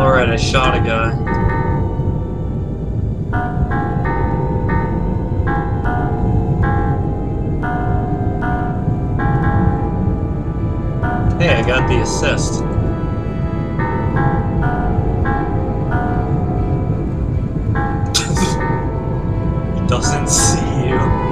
Alright, I shot a guy. Hey, I got the assist. He doesn't see you.